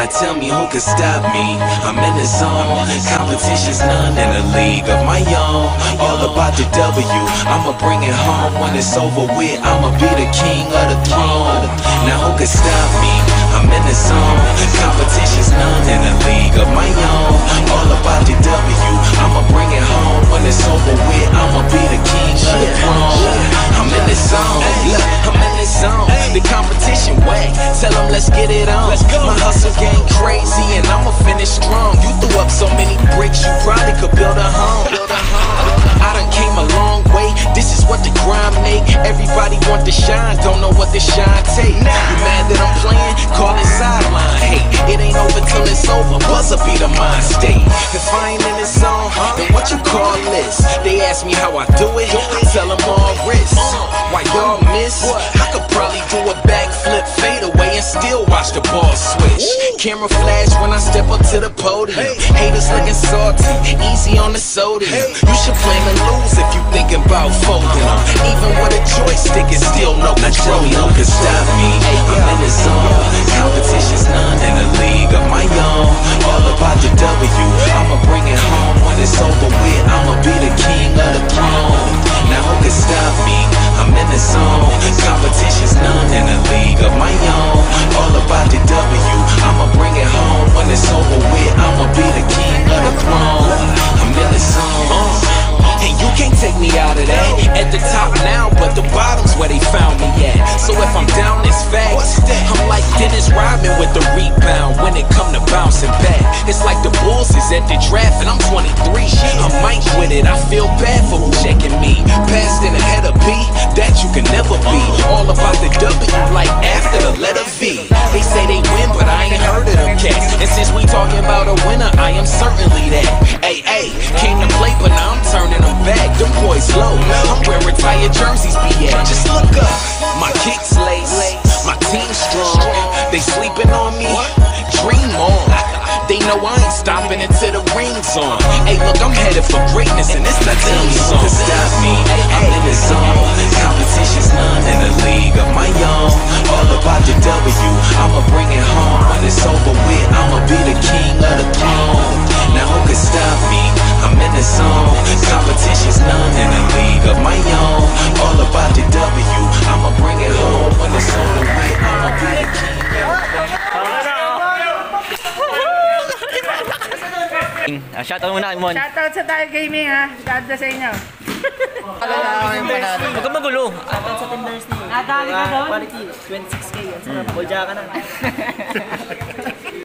Now tell me who can stop me? I'm in the zone. Competition's none in a league of my own. All about the W, I'ma bring it home. When it's over with, I'ma be the king of the throne. Now who can stop me? I'm in the zone. Competition's none in a league of my own. All about the W, I'ma bring it home. When it's over with, I'ma be the king of the throne. I'm in the zone. Look, I'm in the zone. The competition whack. Tell them let's get it on. My hustle game crazy and I'ma finish strong. You threw up so many bricks, you probably could build a home. I done came a long way. This is what the grind make. Everybody want the shine, don't know what the shine take. You mad that I'm playing? Call it sideline. Hey, it ain't over till it's over. Buzzer be the mind state. If I ain't in the zone, then what you call this? They ask me how I do it. I tell them all wrist. Why y'all miss? I could probably do a backflip, fade away, and still watch the ball switch. Camera flash when I step up to the podium. Haters looking salty, easy on the sodium. You should plan to lose if you thinking about folding. Even with a joystick, it's still no control. Now tell me who can stop me? I'm in the zone. Competition's none in a league of my own. All about the W, I'ma bring it home. When it's over with, I'ma be the king of the throne. Now who can stop me? I'm in the zone. Competition's none in a league of my own. All about the W, I'ma bring it home. When it's over with, I'ma be the king of the throne. I'm in the zone. And you can't take me out of that. At the top now, but the bottom's where they found me at. So if I'm down, it's facts. I'm like Dennis Rodman with the rebound when it come to bouncing back. It's like the Bulls is at the draft and I'm 23. I'm Mike with it, I feel bad for who checking me. Passed in ahead of B, that you can never be. All about the W, like after the letter V. They say they win, but I ain't heard of them cats. And since we talking about a winner, I am certainly that. Hey, came to play, but now I'm turning them back. Them boys low, I'm where retired jerseys be at. Just look up, my kicks lace, my team strong. They sleeping on me, dream on. They know I ain't stopping until the ring's on. Hey, look, I'm headed for greatness, and it's the theme song. To stop me, I'm in the zone. Competition's none in a league of my own. All about the W, I'ma bring it home. When it's over with, I'ma be the king of the throne. Now who can stop me? I'm in the zone. Competition's none in a league of my own. All about the W, I'ma bring it home. When it's over with, I'ma be the king of the throne. Shoutout muna, Mon. Shoutout sa Tayo Gaming ha. God bless sa inyo. Huwag ka magulo. Shoutout sa Tenders ni. Nadali ka doon? Quality, 26K. Bolja ka na.